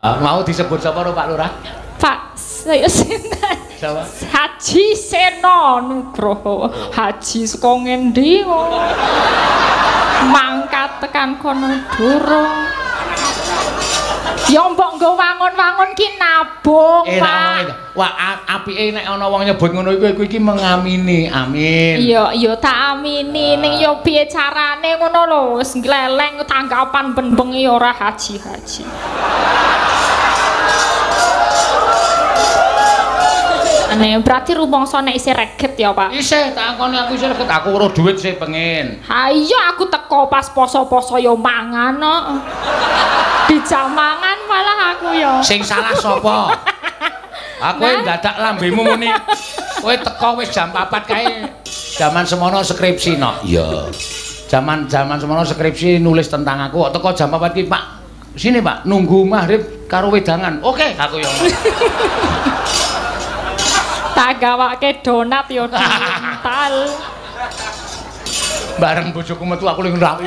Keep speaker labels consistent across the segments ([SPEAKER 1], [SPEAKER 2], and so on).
[SPEAKER 1] Mau disebut sapa Pak Lurah?
[SPEAKER 2] Pak, saya sinten?
[SPEAKER 1] Sapa?
[SPEAKER 2] Haji Seno Nugroho. Haji saka ngendi kok? Mangkat tekan kono durung. Ya mbok nggo wangun-wangun ki nabung, Pak.
[SPEAKER 1] Wah, apike nek ana wong nyebut ngono iku iki mengamini. Amin.
[SPEAKER 2] Iya, tak amini. Ning yo piye carane ngono lho, wis gleleng tanggapan ben-bengi ora haji-haji. Ane berarti rumangsa nek isih reget ya, Pak?
[SPEAKER 1] Isih, tak akoni aku isih reget. Aku weruh duit sih pengen.
[SPEAKER 2] Ha iya aku teko pas poso-poso yo mangan kok. Dijamangan malah aku yo.
[SPEAKER 1] Sing salah sapa? Aku dadak lambemu muni. Kowe teko wis jam 4 kae. Zaman semono skripsi no. Iya. Zaman semono skripsi nulis tentang aku. Kok teko jam 4 ki, Pak. Sini, Pak, nunggu maghrib karo wedangan. Oke, aku yo.
[SPEAKER 2] Tak gawake donat yo diental.
[SPEAKER 1] Bareng bojoku metu aku ning rawi.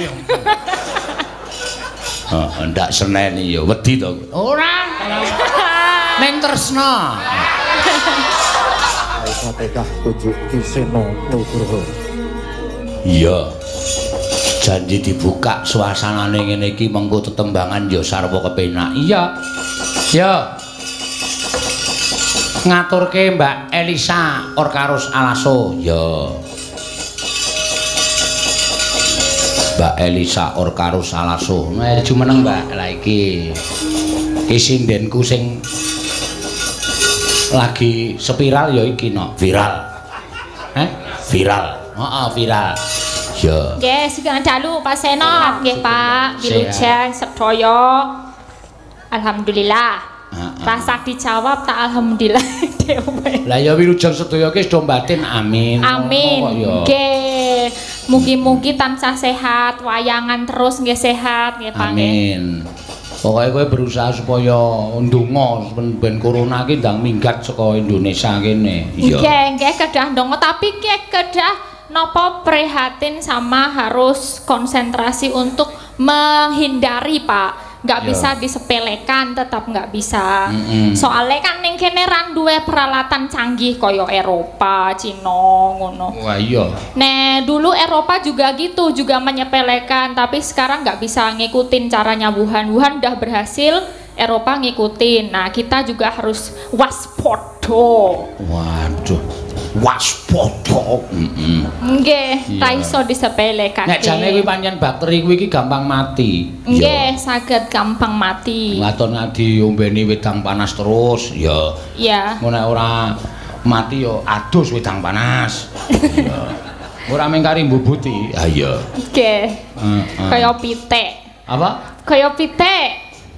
[SPEAKER 1] Ndak seneni ya wedi to. Ora. Ning tresna.
[SPEAKER 3] KPK tujuh Kiseno Nugroho.
[SPEAKER 1] Iya. Janji dibuka suasanane ngene iki mengko tetembangan ya sarwa kepenak. Iya. Ya. Ngaturke Mbak Elisa Orkarus Alaso. Ya. Mbak Elisa Orkarus Alaso. Nah, jumeneng Mbak. Lah iki sindenku sing lagi spiral ya iki no, viral. Viral. Heeh, viral. Ya.
[SPEAKER 2] Nggih, sugeng dalu Pak Seno. Nggih, Pak. Wilujeng sedaya. Alhamdulillah. Rasa dijawab tak alhamdulillah dhewe.
[SPEAKER 1] Lah ya wilujeng sedaya ki sedo batin amin.
[SPEAKER 2] Amin. Nggih. Mugi-mugi tansah sehat, wayangan terus nggih sehat nggih Pak.
[SPEAKER 1] Amin. Pokoke kowe berusaha supaya ndonga ben corona ki ndang minggat saka Indonesia kene.
[SPEAKER 2] Iya. Nggih, kedah ndonga tapi kedah napa prihatin sama harus konsentrasi untuk menghindari Pak. Nggak bisa disepelekan, tetap nggak bisa. Soalnya kan ning kene ra duwe peralatan canggih kaya Eropa, Cina ngono.
[SPEAKER 1] Wah iya.
[SPEAKER 2] Nah, dulu Eropa juga gitu, juga menyepelekan, tapi sekarang nggak bisa ngikutin caranya Wuhan. Wuhan udah berhasil, Eropa ngikutin. Nah, kita juga harus waspada.
[SPEAKER 1] Waduh. Waspada.
[SPEAKER 2] Nggih, ta iso disepelekake.
[SPEAKER 1] Nek jane kuwi pancen bakteri kuwi iki gampang mati.
[SPEAKER 2] Nggih, saged gampang mati.
[SPEAKER 1] Ngaton ngadi ombeni wedang panas terus, ya.
[SPEAKER 2] Iya.
[SPEAKER 1] Nek ora mati ya adus wedang panas. Iya. Ora mengkari mbubuti. Ha iya.
[SPEAKER 2] Nggih. Kaya pitik.
[SPEAKER 1] Apa?
[SPEAKER 2] Kaya pitik.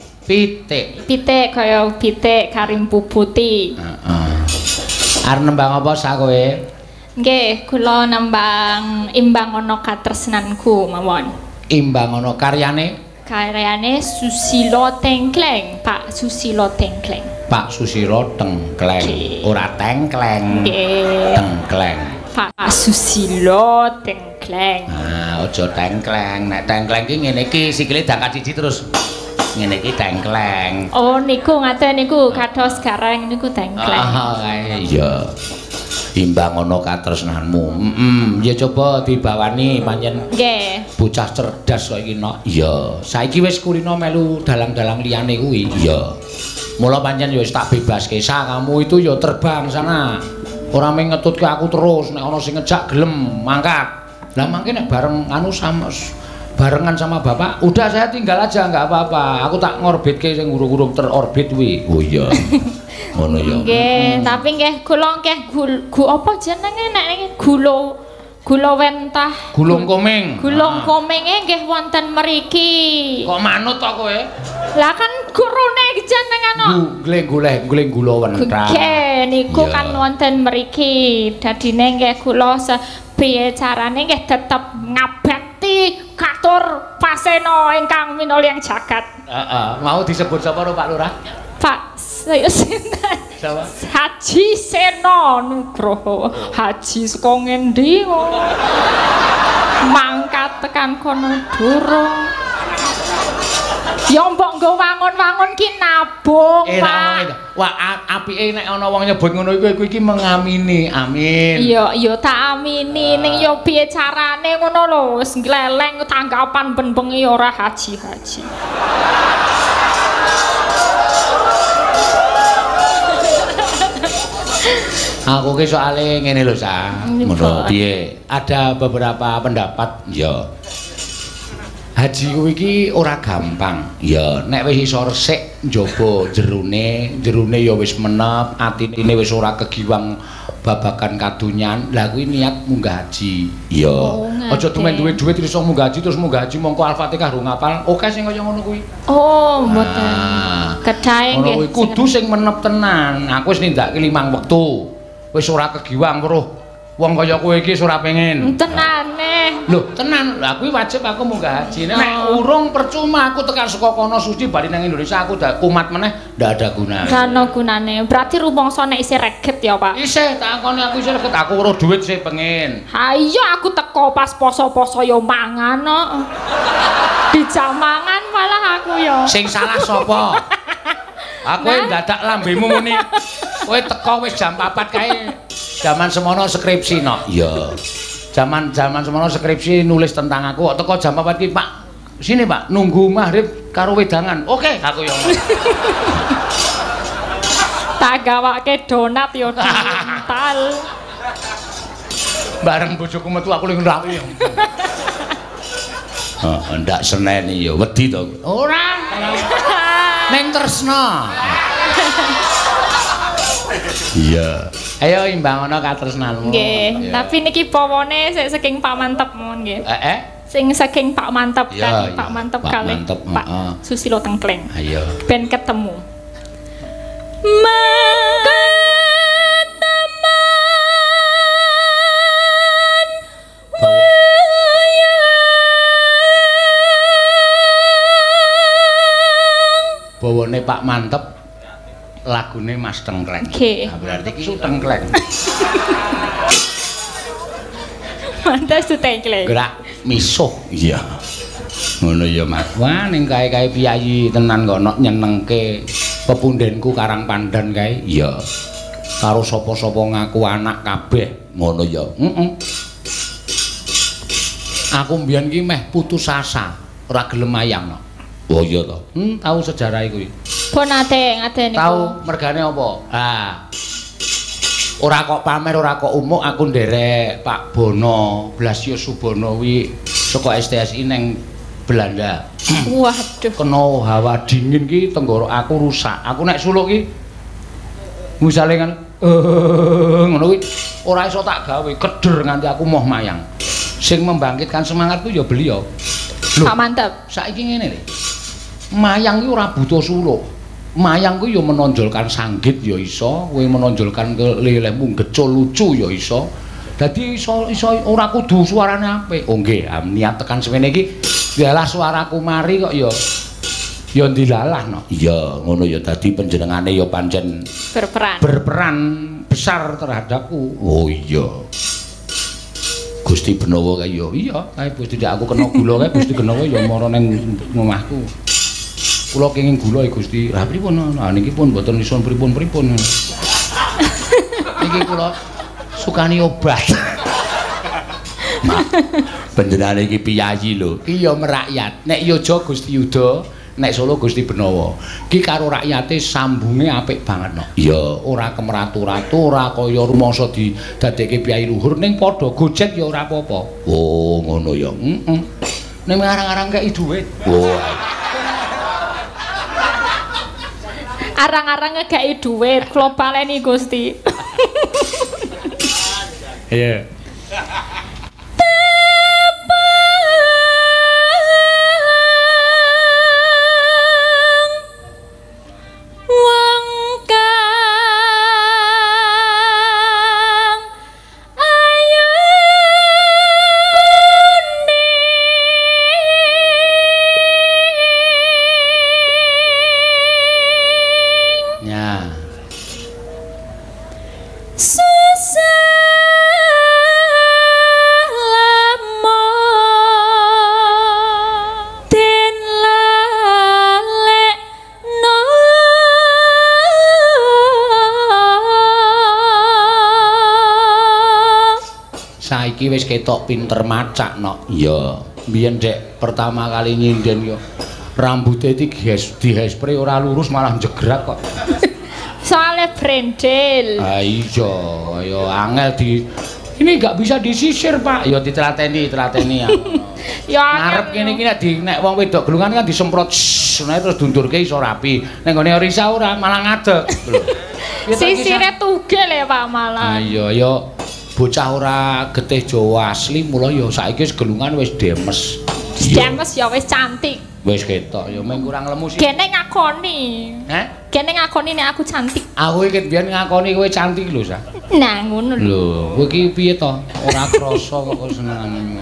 [SPEAKER 1] Pitik.
[SPEAKER 2] Pitik kaya pitik kari mbubuti.
[SPEAKER 1] Heeh. Arep nembang apa sak kowe?
[SPEAKER 2] Nggih, kula nembang imbang ana katresnanku mawon.
[SPEAKER 1] Imbang ana karyane?
[SPEAKER 2] Karyane Susilo Tengkleng, Pak Susilo Tengkleng.
[SPEAKER 1] Pak Susilo Tengkleng, ora tengkleng.
[SPEAKER 2] Nggih.
[SPEAKER 1] Tengkleng.
[SPEAKER 2] Pak Susilo Tengkleng.
[SPEAKER 1] Ah, aja tengkleng. Nek tengkleng ki ngene iki sikile dangkat siji terus. Ngene iki tengkleng.
[SPEAKER 2] Oh niku ngaten niku kados gareng niku tengkleng.
[SPEAKER 1] Ah, iya. Imbang ana katresnanmu. Ya coba dibawani pancen.
[SPEAKER 2] Nggih.
[SPEAKER 1] Bocah cerdas kok iki nok. Iya. Saiki wis kulino melu dalang-dalang liyane kuwi. Iya. Mula pancen ya wis tak bebaske. Kamu itu ya terbang sana. Ora mung ngetutke aku terus nek ana sing ngejak gelem mangkat. Lah mangke nek bareng anu sama barengan sama bapak, udah saya tinggal aja nggak apa-apa. Aku tak ngorbitke sing urung-urung terorbit kuwi. Oh iya. Ngono ya.
[SPEAKER 2] Nggih, tapi nggih kula nggih apa jenenge nek niki gula wentah.
[SPEAKER 1] Gulung komeng.
[SPEAKER 2] Gulung kominge nggih wonten mriki.
[SPEAKER 1] Kok manut to kowe?
[SPEAKER 2] Lah kan gurune jenengan kok.
[SPEAKER 1] Guling gula wentah.
[SPEAKER 2] Nggih, niku kan wonten mriki. Dadine nggih kula piye carane nggih tetep ngabekti katur Paseno ingkang minulya jagat.
[SPEAKER 1] Mau disebut sapa Pak Lurah?
[SPEAKER 2] Pak, saya sinten?
[SPEAKER 1] Sapa?
[SPEAKER 2] Haji Seno Nugroho. Haji saka ngendi kok? Mangkat tekan kono durung. Ya mbok nggo wangun-wangun ki nabung, Pak.
[SPEAKER 1] Wah, apike nek ana wong nyebut ngono iku iki mengamini. Amin.
[SPEAKER 2] Iya, ya tak amini. Ning ya piye carane ngono lho, wis gleleng tanggapan ben-bengi ora haji-haji.
[SPEAKER 1] Aku ki soalé ngene lho, Sa. Ngono piye? Ada beberapa pendapat ya. Haji kuwi iki ora gampang. Ya, nek wis iso resik njaba jerone ya wis menep, atine wis ora kegiwang babagan kadonyan. Lah kuwi niat munggah haji. Ya. Aja tumen duwe duit iso munggah haji terus munggah haji mongko Al-Fatihah ro ngapal. Oke sing kaya ngono kuwi.
[SPEAKER 2] Oh, mboten. Kedahe nggih.
[SPEAKER 1] Ngono kuwi kudu sing menep tenan. Aku wis nindakke 5 wektu. Wis ora kegiwang weruh wong kaya kowe iki ora pengen.
[SPEAKER 2] Tenane.
[SPEAKER 1] Lho, tenan. Lah kuwi wajib aku munggah haji. Nek urung percuma aku tekan saka kono suci bali nang Indonesia aku dak kumat meneh ndak ada gunane.
[SPEAKER 2] Ndak ana gunane. Berarti rumangsa nek isih reget ya, Pak.
[SPEAKER 1] Isih takoni aku isih reget. Aku weruh duit sih pengen.
[SPEAKER 2] Ha iya aku teko pas poso-poso ya mangan kok. Dijak mangan malah aku ya.
[SPEAKER 1] Sing salah sapa? Aku dadak lambemu muni. Kowe teko wis jam 4 kae. Zaman semono skripsi no. Iya. Zaman semono skripsi nulis tentang aku kok teko jam 4 ki, Pak. Sini, Pak, nunggu maghrib karo wedangan. Oke, aku yo.
[SPEAKER 2] Tak gawake donat yo diental.
[SPEAKER 1] Bareng bojoku metu aku ning rawi. Heeh, ndak seneni yo, wedi to. Ora. Ning tresna. Iya. Ayo imbang ana katresnanmu.
[SPEAKER 2] Nggih, tapi niki pawone sik saking Pak Mantep mon nggih. Sing saking Pak Mantep kan, Pak Mantep kalih Pak Susilo Tengkleng.
[SPEAKER 1] Ayo.
[SPEAKER 2] Ben ketemu.
[SPEAKER 1] Bawane Pak Mantep lagune Mas Tengkleng.
[SPEAKER 2] Nah,
[SPEAKER 1] berarti ki Tengkleng.
[SPEAKER 2] Mantep su Tengkleng.
[SPEAKER 1] Gerak misuh. Iya. Ngono ya, Mas. Wah, ning kae-kae piyayi tenan kok nyenengke pepundhenku Karang Pandan kae. Iya. Karo sapa-sapa ngaku anak kabeh. Ngono ya. Aku mbiyen ki meh putus asa, ora gelem ayang. Oh iya to. Tahu sejarah iku.
[SPEAKER 2] Pun ate niku.
[SPEAKER 1] Tahu mergane apa? Ora kok pamer, ora kok umuk aku nderek Pak Bono, Blasio Subono wi saka STSI neng Belanda.
[SPEAKER 2] Waduh.
[SPEAKER 1] Kena hawa dingin ki tenggorok aku rusak. Aku nek suluk ki misale kan ngono kuwi ora iso tak gawe, keder nganti aku moh mayang. Sing membangkitkan semangatku ya beliau.
[SPEAKER 2] Pak Mantep.
[SPEAKER 1] Saiki ngene lho. Mayang kuwi ora butuh suluk. Mayang kuwi ya menonjolkan sanggit ya iso, kowe menonjolkan kelelehmu gecul lucu ya iso. Dadi iso ora kudu suarane apik. Oh nggih, niat tekan semene iki dalah suaraku mari kok ya dilalah no. Iya, ngono ya dadi panjenengane ya pancen berperan besar terhadapku. Oh iya. Gusti Benawa kae ya iya, kae Gusti aku kena gula kae Gusti Benawa ya mara ning omahku. Kula kenging gula Gusti. Lah pripun? Nah niki pun mboten iso pripun-pripun. Niki kula sukani obat. Nah, panjenengane iki piyayi lho. Ki ya merakyat. Nek Yoja Gusti Yuda, nek Solo Gusti Benawa. Ki karo rakyate sambunge apik banget no. Ya, ora kemratu-ratu, ora kaya rumangsa didadekke piyayi luhur ning padha gojek ya ora apa-apa. Oh, ngono ya. Ning arang-arang kei dhuwit. Oh.
[SPEAKER 2] Arang-arang ngekei dhuwit, kula baleni Gusti.
[SPEAKER 1] Iya.
[SPEAKER 2] Susah
[SPEAKER 1] saiki wis ketok pinter macak nok. Iya. Biyen dek pertama kali nyinden yo rambutnya iki dihespray ora lurus malah jegrak kok.
[SPEAKER 2] Soalnya brendel.
[SPEAKER 1] Ah iya, ya angel di ini nggak bisa disisir Pak. Ya ditelateni ya.
[SPEAKER 2] Ya
[SPEAKER 1] ngarep kene iki nek wong wedok gelungan kan disemprot terus dundurke iso rapi. Nek gone Risa ora malah ngadeg.
[SPEAKER 2] Sisire tugel ya Pak malah.
[SPEAKER 1] Ah iya ya bocah ora getih Jawa asli mula ya saiki wis gelungan wis demes.
[SPEAKER 2] Demes ya wis cantik.
[SPEAKER 1] Wis ketok ya mung kurang lemu sih.
[SPEAKER 2] Kene ngakoni.
[SPEAKER 1] Heh?
[SPEAKER 2] Kene ngakoni nek aku cantik.
[SPEAKER 1] Aku iki biyen ngakoni kowe cantik lho, Sa.
[SPEAKER 2] Nah, ngono lho.
[SPEAKER 1] Lho, kowe iki piye to? Ora krasa kok senengane.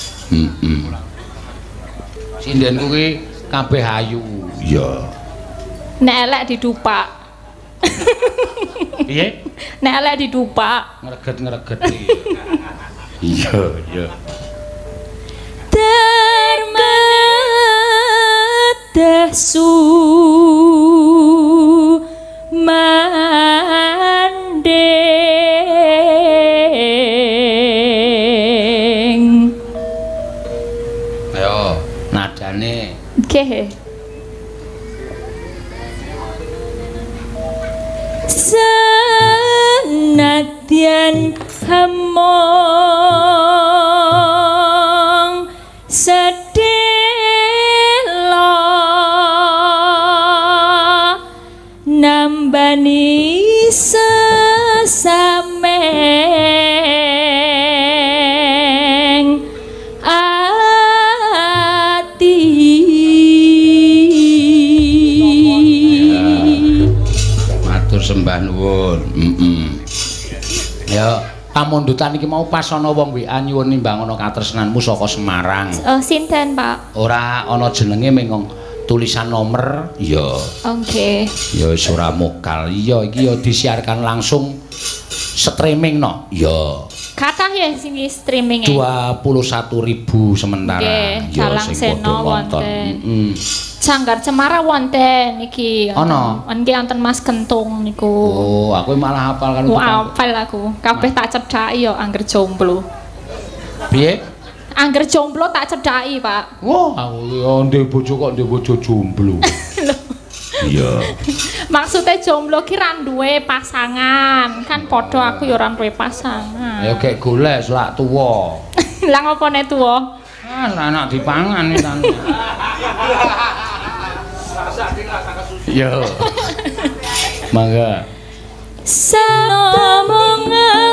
[SPEAKER 1] Sindenku ki kabeh ayu. Iya.
[SPEAKER 2] Nek elek didupak.
[SPEAKER 1] Piye?
[SPEAKER 2] Nek elek didupak.
[SPEAKER 1] Ngreget iki. Iya, iya.
[SPEAKER 2] Termadasu mandeng.
[SPEAKER 1] Ayo, nadane.
[SPEAKER 2] Nggih. Senadyan hamong sedelo nambani sesameng ati.
[SPEAKER 1] Matur sembah nuwun. Ya, pamundutan iki mau pas ana wong WA nyuwun nimbang ana katresnanmu saka Semarang.
[SPEAKER 2] Sinten, Pak?
[SPEAKER 1] Ora ana jenenge mengko tulisan nomor. Ya.
[SPEAKER 2] Oke.
[SPEAKER 1] Ya wis ora mokal. Iya, iki ya disiarkan langsung streaming no. Ya.
[SPEAKER 2] Kathah ya sing streaming-e.
[SPEAKER 1] 21.000 sementara.
[SPEAKER 2] Nggih, Dalang Sena wonten. Sanggar Cemara wonten iki.
[SPEAKER 1] Ana.
[SPEAKER 2] Nggih wonten Mas Kentung niku.
[SPEAKER 1] Oh, aku malah hafal kan.
[SPEAKER 2] Hafal aku. Kabeh tak cedhaki ya angger jomblo.
[SPEAKER 1] Piye?
[SPEAKER 2] Angger jomblo tak cedhaki, Pak.
[SPEAKER 1] Wah, aku ya ndek bojo kok ndek bojo jomblo. Iya.
[SPEAKER 2] Maksudnya jomblo ki ra duwe pasangan. Kan padha aku ya ora duwe pasangan.
[SPEAKER 1] Ya gek golek selak tuwa.
[SPEAKER 2] Lah ngopone tuwa?
[SPEAKER 1] Ah, anak dipangan iki tane. Yo. Mangga.
[SPEAKER 2] Sanomong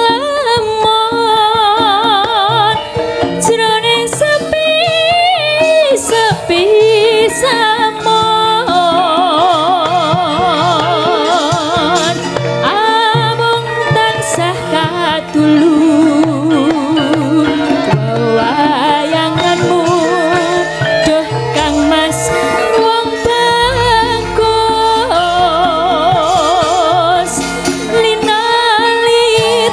[SPEAKER 2] alamon jroning sepi samon amung tansah katulung wayanganmu duh Kang Mas wong bagus linali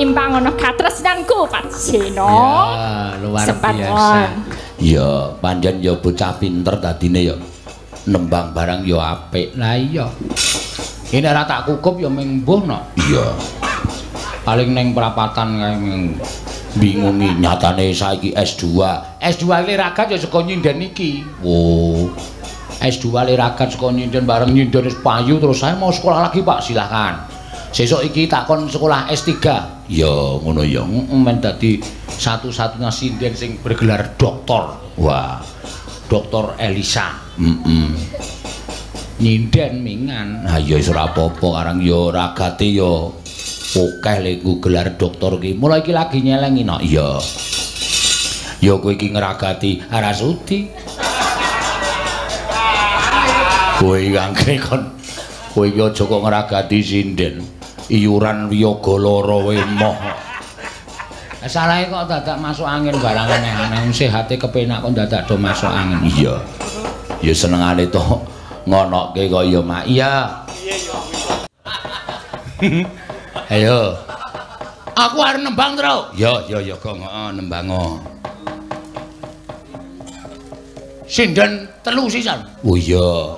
[SPEAKER 2] tinimbang ana katresnanku Pajeno.
[SPEAKER 1] Ya, luar biasa. Ya, panjen ya bocah pinter dadine ya. Nembang barang ya apik. Lah iya. Ini ora tak kukup ya ming mbuh no. Iya. Paling neng perapatan kae ming bingungi nyatane saiki S2. S2 liragat ya saka nyinden iki. Oh. S2 liragat saka nyinden bareng nyinden wis payu terus saya mau sekolah lagi Pak, silakan. Sesuk iki tak kon sekolah S3. Ya ngono ya. Men dadi satu-satunya sinden sing bergelar doktor. Wah. Doktor Elisa. Nyinden mingan. Ha ya wis ora apa-apa karang ya ragate ya akeh lek gelar doktor ki. Mulai iki lagi nyelengi no. Iya. Ya kowe iki ngragati Arasudi. Kowe angke kon kowe iki aja kok ngragati sinden. Iuran wiyaga lara wemoh. Salahe kok dadak masuk angin barang aneh-aneh. Sehate kepenak kok dadak do masuk angin. Iya. Ya senengane to ngonoke kok ya Mak. Iya. Ayo. Aku arep nembang terus. Ya kok nembang. Sinden 3 sisan. Oh iya.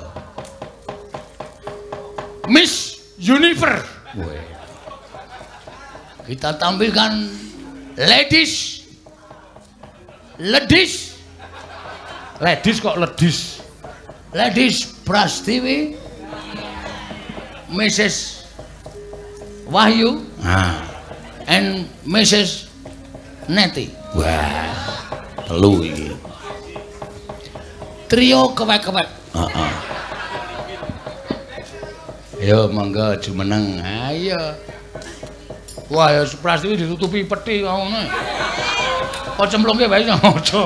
[SPEAKER 1] Miss Universe. Weh. Kita tampilkan ladies kok ladies Prastiwi, Mrs. Wahyu and Mrs. Neti. Wah, 3 iki trio kewek-kewek. Ayo monggo jumeneng. Ayo. Wah, ya Prastiwi ditutupi peti ngono. Kok cemplungke wae aja.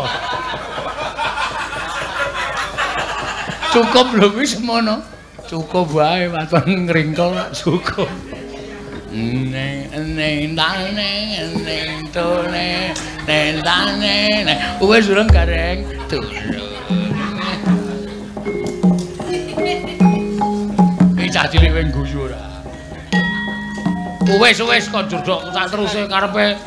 [SPEAKER 1] Cukup lho wis semono. Cukup wae waton ngringkol cukup. Neng tone wis urung gareng turu. Iki cah cilik wing guyu ora. Wis kok jurdok tak teruse karepe.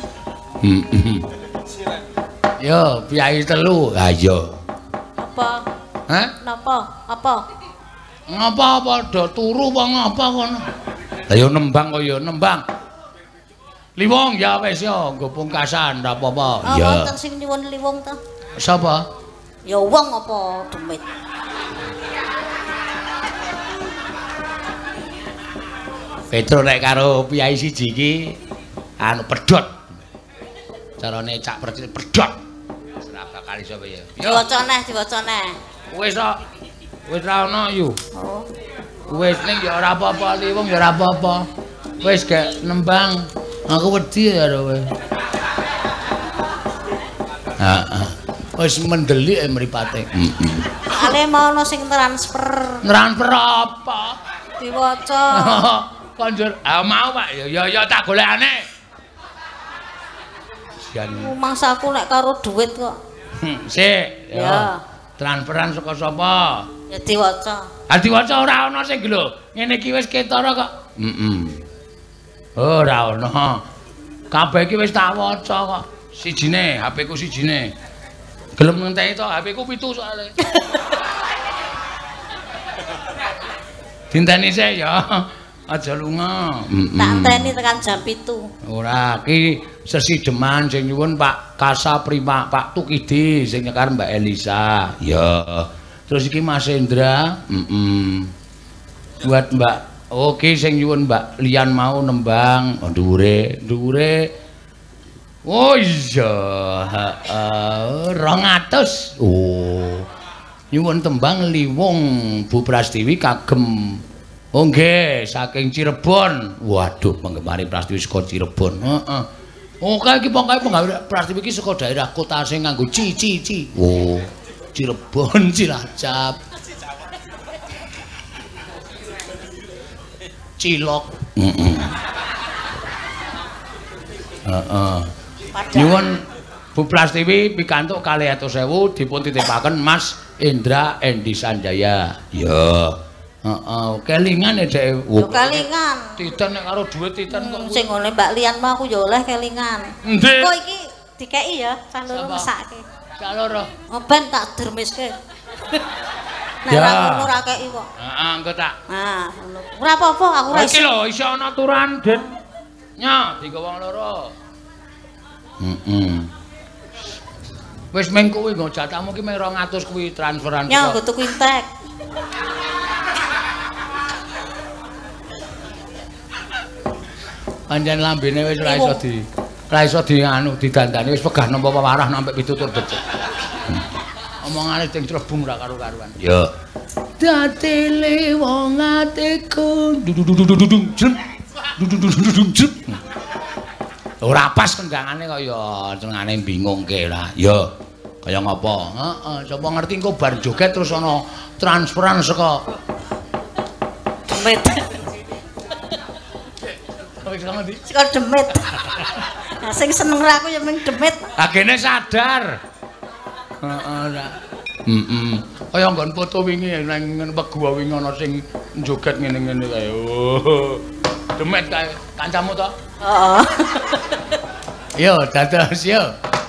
[SPEAKER 1] Yo, piyai 3. Ha iya.
[SPEAKER 4] Apa?
[SPEAKER 1] Hah?
[SPEAKER 4] Napa? Apa?
[SPEAKER 1] Ngapa do turu apa ngapa kono? Lah yo nembang kok yo nembang. Liwong ya wis yo nggo pungkasan ndak apa-apa.
[SPEAKER 4] Ya. Wonten sing nyuwun liwong ta?
[SPEAKER 1] Sapa?
[SPEAKER 4] Ya wong apa demit.
[SPEAKER 1] Petro nek karo piyai siji iki anu pedhot. Carane cak pedhot. Ora bakal iso ya.
[SPEAKER 4] Diwaca neh.
[SPEAKER 1] Wis kok. Wis ra ono yu.
[SPEAKER 4] Oh.
[SPEAKER 1] Wis ning ya ora apa-apa liwong ya ora apa-apa. Wis gak nembang. Aku wedi ya kowe. Heeh. Wis mendelik mripate.
[SPEAKER 4] Ale mau ono sing transfer.
[SPEAKER 1] Transfer apa?
[SPEAKER 4] Diwaca.
[SPEAKER 1] Konjur, mau Pak. Ya tak golekane. Sian.
[SPEAKER 4] Mangsaku nek karo duit kok.
[SPEAKER 1] Sik,
[SPEAKER 4] ya.
[SPEAKER 1] Transferan saka sapa?
[SPEAKER 4] Ya diwaca.
[SPEAKER 1] Diwaca ora ana sing lho. Ngene iki wis ketara kok. Ora ana. Kabeh iki wis tak waca kok. Sijine, HP ku sijine. Gelem ngenteni to, HP ku 7 soalé. Dinteni sik ya. Aja lunga.
[SPEAKER 4] Tak enteni tekan jam 7.
[SPEAKER 1] Ora, iki sesideman sing nyuwun Pak Kasa Prima, Pak Tukidi sing nyekar Mbak Elisa. Ya. Terus iki Mas Hendra, buat Mbak Oke sing nyuwun Mbak Lian mau nembang dhuwure. Oh iya, 200. Oh. Nyuwun tembang Liwong Bu Prastiwi kagem. Oh nggih, saking Cirebon. Waduh, penggemar Prastiwi saka Cirebon. Heeh. Oke iki pokoke penggawe Prastiwi iki saka daerah kota sing nganggo ci. Oh, Cirebon, Cilacap. Cilok. Nyuwun Bu Prastiwi pikantuk 200.000 dipun titipaken Mas Indra Endi Sanjaya. Ya. Heeh, kelingan ya Dek.
[SPEAKER 4] Yo kelingan.
[SPEAKER 1] Titan nek karo dhuwit titan kok.
[SPEAKER 4] Sing ngene Mbak Lian mah aku yo oleh kelingan.
[SPEAKER 1] Ndek.
[SPEAKER 4] Kok iki dikeki ya, cah loro mesake.
[SPEAKER 1] Cah loro.
[SPEAKER 4] Oh ben tak dermiske. Nek
[SPEAKER 1] Ya.
[SPEAKER 4] ra ngono ra keki kok.
[SPEAKER 1] Heeh, engko tak.
[SPEAKER 4] Nah, ngono. Ora apa-apa aku ra
[SPEAKER 1] Iki lho iso ana aturan, Den. Nya, dienggo wong loro. Wis meng kuwi nggo jatahmu ki meng 200 kuwi transferan.
[SPEAKER 4] Nya nggo tuku intek.
[SPEAKER 1] Pancen lambene wis ora iso di anu didandani wis pegah nampa warah sampe pitutur becik. Omongane sing crebung ra karo-karuan. Ya. Datile wong atiku dudududududung jrep. Dudududududung jrep. Ora pas kendangane kaya cengane bingungke lah. Ya. Kaya ngapa? Heeh, sapa ngerti engko bar joget terus ana transferan saka
[SPEAKER 4] Demit. Saka demit. Nah, sing seneng ra aku ya mung demit.
[SPEAKER 1] Agene sadar. Heeh. Kaya nggon foto wingi nang Wegu wingi ana sing joget ngene-ngene kae. Oh. Demet kae kancamu to?
[SPEAKER 4] Heeh.
[SPEAKER 1] Yo, dados yo.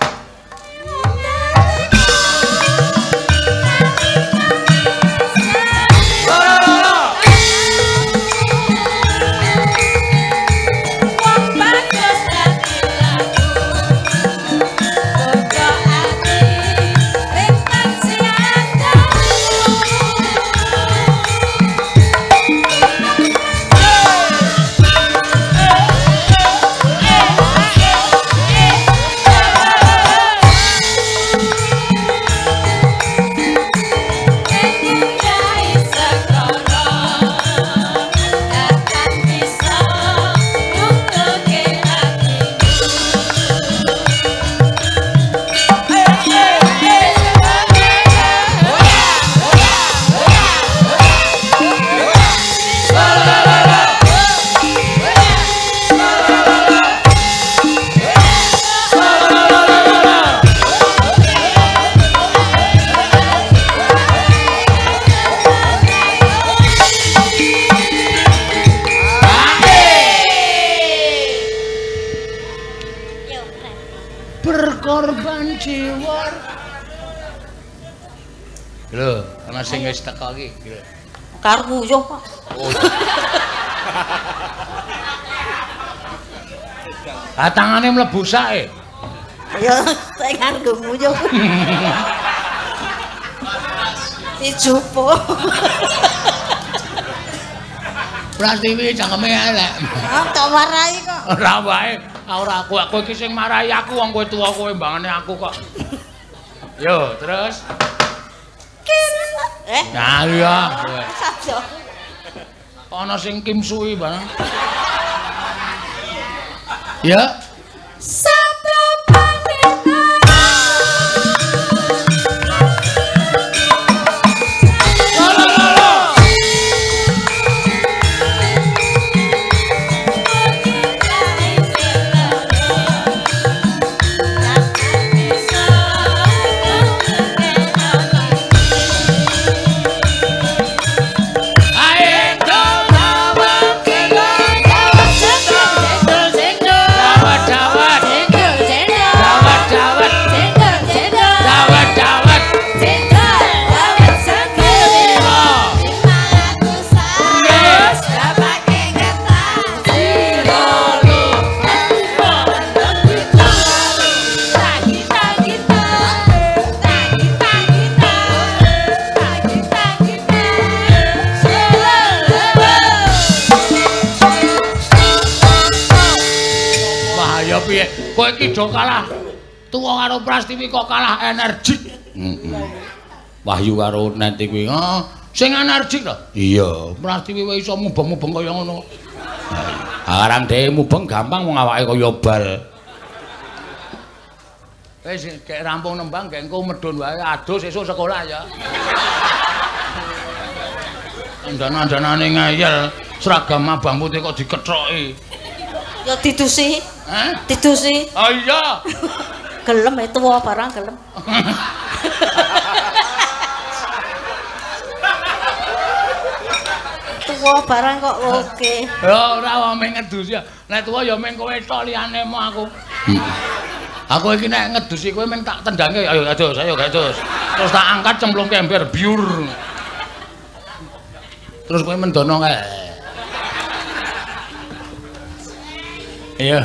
[SPEAKER 1] Berkorban jiwa. Lho, ana sing wis teko iki.
[SPEAKER 4] Karo nguyuh, Pak.
[SPEAKER 1] Tangane mlebu sae.
[SPEAKER 4] Ya, saya karo nguyuh. Dijupo.
[SPEAKER 1] Prastiwi cangkeme elek.
[SPEAKER 4] Ah, tak marahi kok.
[SPEAKER 1] Ora wae, ora aku iki sing marahi aku wong kowe tuwa kowe mbangane aku kok. Yo, terus. Nah, iya.
[SPEAKER 4] Sajo.
[SPEAKER 1] Ana sing Kim Sui barang. Ya. Piye? Kowe iki do kalah tuwa karo Prastiwi kok kalah energik. Wahyu karo Neti kuwi. Sing energik to? Iya, Prastiwi wae iso mubeng-mubeng kaya ngono. Arang dhewe mubeng gampang wong awake kaya bal. Wis gek rampung nembang gek engko medhun wae adus esuk sekolah ya. Andana-andanane ngayel, seragam abang putih kok dikethoki.
[SPEAKER 4] Ya didusi.
[SPEAKER 1] Hah?
[SPEAKER 4] Didusi.
[SPEAKER 1] Oh iya.
[SPEAKER 4] Gelem itu wae barang gelem. tuwa barang kok oke.
[SPEAKER 1] Ya ora wae meng ngedus ya. Nek tuwa ya meng kowe tok liyane mo aku. Aku iki nek ngedusi kowe meng tak tendange ayo adus. Terus tak angkat cemplungke ember biur. Terus kowe mendono kae. Iya.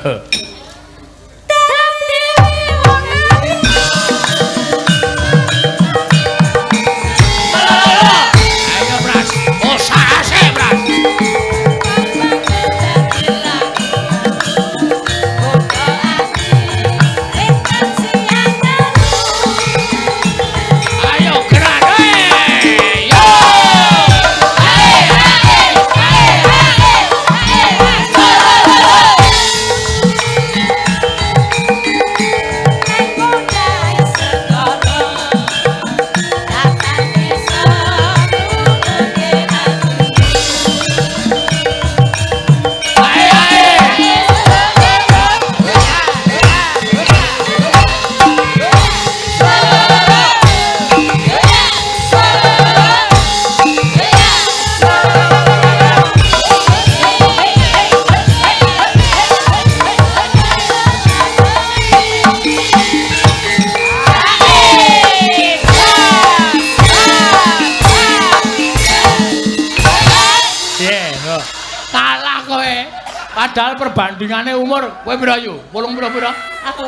[SPEAKER 1] Padahal perbandingannya umur, kowe pira yu? 80 pira?
[SPEAKER 4] Aku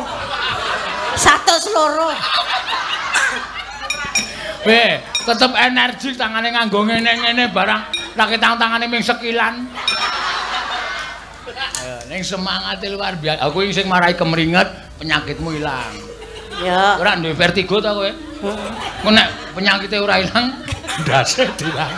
[SPEAKER 4] 102.
[SPEAKER 1] Weh, tetep energi tangane nganggo ngene-ngene barang lagi tangane ming sekilan. Ning semangate luar biasa. Aku sing marai kemringet, penyakitmu ilang.
[SPEAKER 4] Ya.
[SPEAKER 1] Ora duwe vertigo ta kowe? Heeh. Nek penyakite ora ilang, ndase dilang.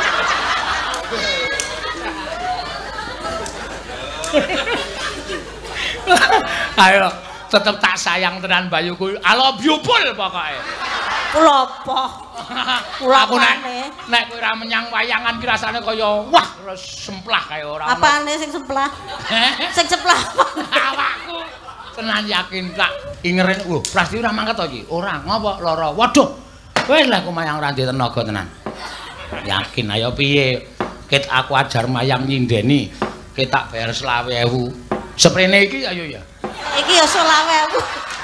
[SPEAKER 1] Ayo, tetep tak sayang tenan Bayuku. I love you full pokoke.
[SPEAKER 4] Kula apa? Kula
[SPEAKER 1] aku nek kowe ora menyang wayangan ki rasane kaya wah semplah kaya ora.
[SPEAKER 4] Apane sing semplah? Sing semplah.
[SPEAKER 1] Awakku tenan yakin tak ingeren. Pasti ora mangkat to iki. Ora, ngopo lara. Waduh. Wis lah aku mayang ora ndek tenaga tenan. Yakin ayo piye? Ket aku ajar mayang nyindeni. Ket tak bayar 20.000. Seprene iki ayo ya.
[SPEAKER 4] Iki ya 20.000.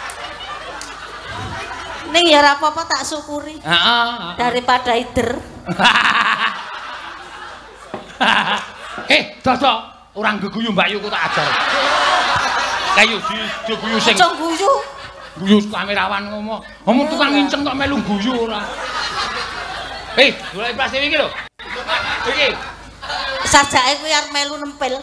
[SPEAKER 4] Ning ya ora apa-apa tak syukuri.
[SPEAKER 1] Heeh.
[SPEAKER 4] Daripada ider.
[SPEAKER 1] Dodo, orang geguyu Mbak Yuku tak ajar. Kayu diguyu sing.
[SPEAKER 4] Aja guyu.
[SPEAKER 1] Guyu kamerawan ngomong. Ngomong tukang nginceng kok melu guyu ora. Golek plastik iki lho. Iki.
[SPEAKER 4] Sajake kuwi arep melu nempel.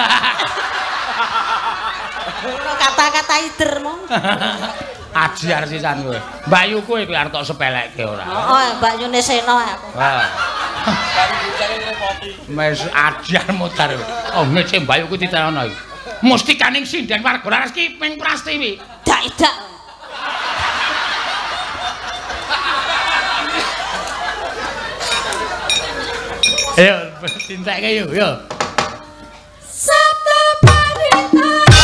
[SPEAKER 4] Kata-kata ider mong.
[SPEAKER 1] Ajar sisan kowe. Mbak Yuku kuwi arep tok sepelekke ora.
[SPEAKER 4] Heeh, Mbak Yune Sena aku.
[SPEAKER 1] Wah. Mes ajar mutar. Oh, ngece Mbak Yuku diterono iki. Mustikaning sinden warga laras ki ping prastiwi.
[SPEAKER 4] Dak-dak.
[SPEAKER 1] Ayo, cintakke yuk, yo.
[SPEAKER 2] Sabda Pandita.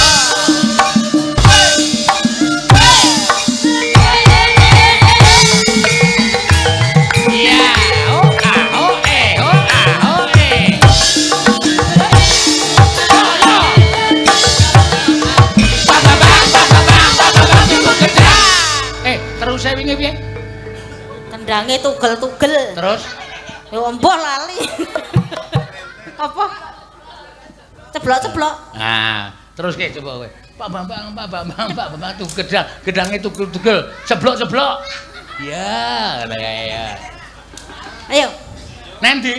[SPEAKER 1] Terus saya wingi piye?
[SPEAKER 4] Tendange tugel-tugel.
[SPEAKER 1] Terus
[SPEAKER 4] Ya omboh lali. Apa? Ceblok-ceblok.
[SPEAKER 1] Nah, terus kayak coba kowe. Pak Bambang tuh gedange tugel-tugel, ceblok-ceblok. Ya, ya.
[SPEAKER 4] Ayo.
[SPEAKER 1] Nanti.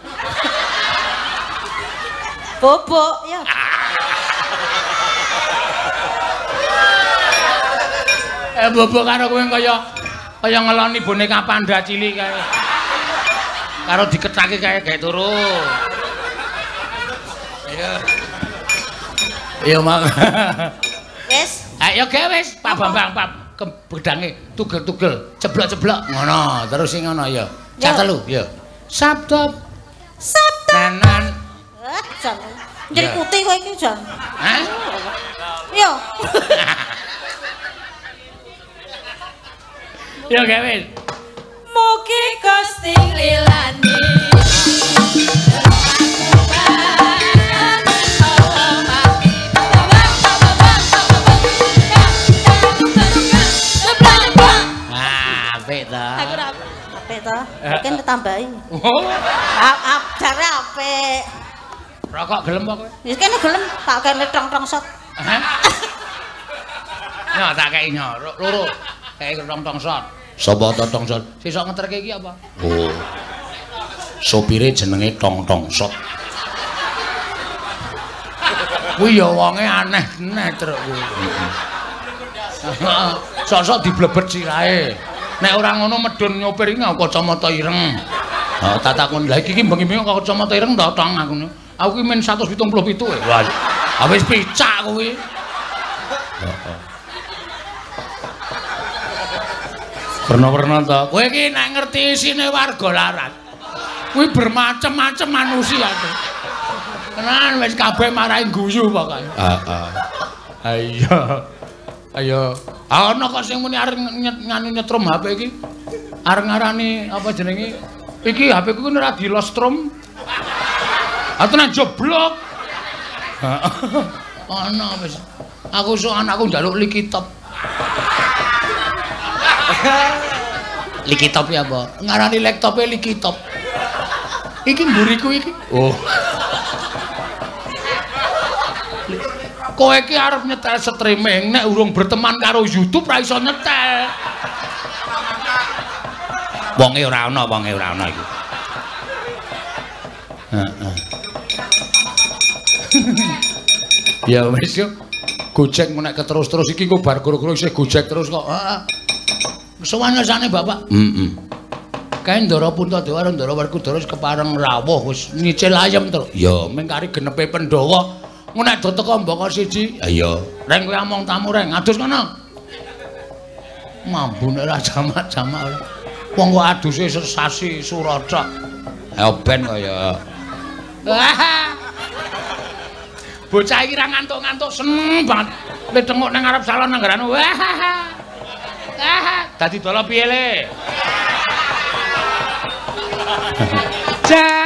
[SPEAKER 4] Bobok ya.
[SPEAKER 1] Bobok karo kowe kaya ngeloni boneka panda cilik kae. Karo diketake kayak turu. Ayo Mak.
[SPEAKER 4] Wis.
[SPEAKER 1] Ayo gawe wis, Pak Bambang, Pak gedange tugel-tugel, ceblok-ceblok ngono, terus sing ngono ya. Cak telu ya. Sabda. Nanan.
[SPEAKER 4] Jan. Nyrikuti kowe iki jan.
[SPEAKER 1] Hah?
[SPEAKER 4] Yo.
[SPEAKER 1] Yo gawe.
[SPEAKER 2] Mugi Gusti lilani.
[SPEAKER 4] apik.
[SPEAKER 1] Rokok gelem apa kowe?
[SPEAKER 4] Wis kene gelem tak kene tong-tong shot.
[SPEAKER 1] Hah? Ya tak kei loro. Kei tong-tong shot. Sapa tong shot? Sesuk ngeterke iki apa? Oh. Sopire jenenge tong-tong shot. Kuwi ya wonge aneh truk kuwi. Sok-sok diblebet sirahe. Nek ora ngono medun nyopir iki nggo kacamata ireng. Ha tak takon lha iki mbeng-mbeng kok kacamata ireng ta tong aku. Aku ki men 177 e. Wah. Wis picak kuwi. Heeh. Pernah ta. Kowe iki nek ngerti isine warga larat. Kuwi bermacam-macam manusia tuh. Tenan wis kabeh marahi guyu pokoke. Heeh. Ayo. Ayo. Ana kok sing muni arep nganu nyetrum HP iki. Arep ngarani apa jenenge? Iki HP ku ora dilostrum. Atene jeblok. Heeh. Ana wis. Aku sok anakku njaluk likitop. Likitop ya apa? Ngarani laptope likitop. Iki mburiku iki. Oh. Kowe iki arep nyetel streaming nek urung berteman karo YouTube ra iso nyetel. Wonge ora ana iki. Heeh. Ya wis yo. Gojek nek keterus-terus iki kok bar goro-goro isih gojek terus kok. Heeh. Sowan ngersane Bapak. Heeh. Kae Ndara Puntadewa karo Ndara Werkudara wis kepareng rawuh wis nyicil ayem terus. Ya ming kari genepe Pandhawa. Ngono nek do teko mbaka siji. Ha iya. Reng kowe among tamu reng, adus kono. Mambune ra jamak-jamak. Wong kok aduse sasi Suraca. Ya ben kaya. Bocah iki ra ngantuk-ngantuk seneng banget. Nek tengok nang ngarep salon nanggaran. Dadi dola piye le?